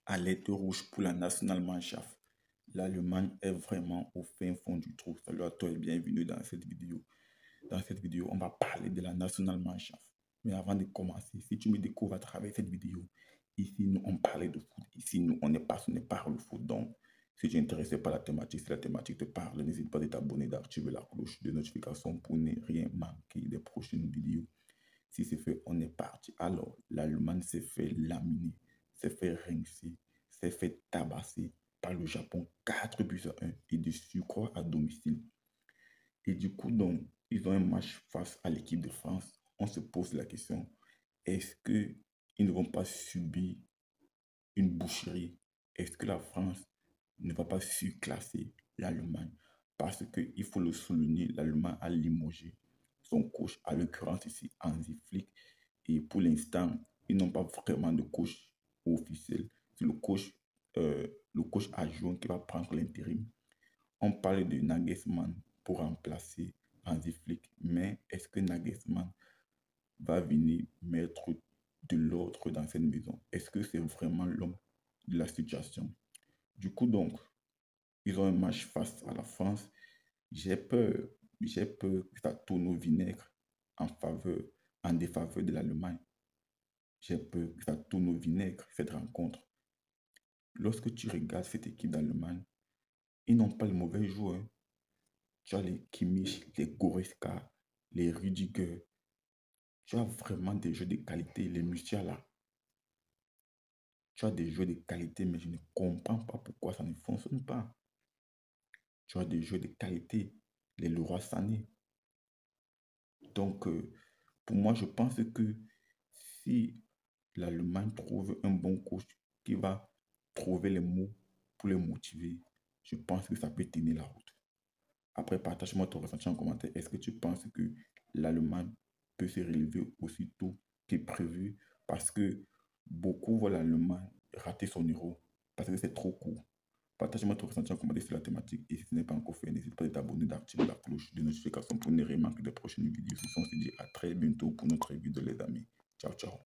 Alerte rouge pour la National Mannschaft. L'Allemagne est vraiment au fin fond du trou. Salut à toi et bienvenue dans cette vidéo. Dans cette vidéo, on va parler de la National Mannschaft. Mais avant de commencer, si tu me découvres à travers cette vidéo, ici, nous, on parle de foot. Ici, nous, on est passionné par le foot. Donc, si tu es intéressé par la thématique, si la thématique te parle, n'hésite pas à t'abonner, d'activer la cloche de notification pour ne rien manquer des prochaines vidéos. Si c'est fait, on est parti. Alors, l'Allemagne s'est fait laminer, s'est fait rincer, s'est fait tabasser par le Japon 4 buts à 1 et de surcroît à domicile. Et du coup, donc, ils ont un match face à l'équipe de France. On se pose la question, est-ce qu'ils ne vont pas subir une boucherie? Est-ce que la France ne va pas surclasser l'Allemagne? Parce qu'il faut le souligner, l'Allemagne a limogé son coach, à l'occurrence ici Hansi Flick. Et pour l'instant, ils n'ont pas vraiment de coach officiel. C'est le coach adjoint qui va prendre l'intérim. On parle de Nagelsmann pour remplacer Hansi Flick, mais est-ce que Nagelsmann va venir mettre de l'ordre dans cette maison? Est-ce que c'est vraiment l'homme de la situation? Du coup, donc, ils ont un match face à la France. J'ai peur que ça tourne au vinaigre en défaveur de l'Allemagne. J'ai peur que ça tourne au vinaigre, cette rencontre. Lorsque tu regardes cette équipe d'Allemagne, ils n'ont pas les mauvais joueurs. Tu as les Kimmich, les Goretzka, les Rüdiger. Tu as vraiment des jeux de qualité, les Musiala. Tu as des jeux de qualité, mais je ne comprends pas pourquoi ça ne fonctionne pas. Tu as des jeux de qualité, les Leroy Sané. Donc, pour moi, je pense que si l'Allemagne trouve un bon coach qui va trouver les mots pour les motiver, je pense que ça peut tenir la route. Après, partage-moi ton ressenti en commentaire. Est-ce que tu penses que l'Allemagne peut se relever aussitôt qu'est prévu? Parce que beaucoup voient l'Allemagne rater son euro parce que c'est trop court. Partage-moi ton ressenti en commentaire sur la thématique. Et si ce n'est pas encore fait, n'hésite pas à t'abonner, d'activer la cloche de notification pour ne rien manquer des prochaines vidéos. On se dit à très bientôt pour notre vidéo, les amis. Ciao, ciao.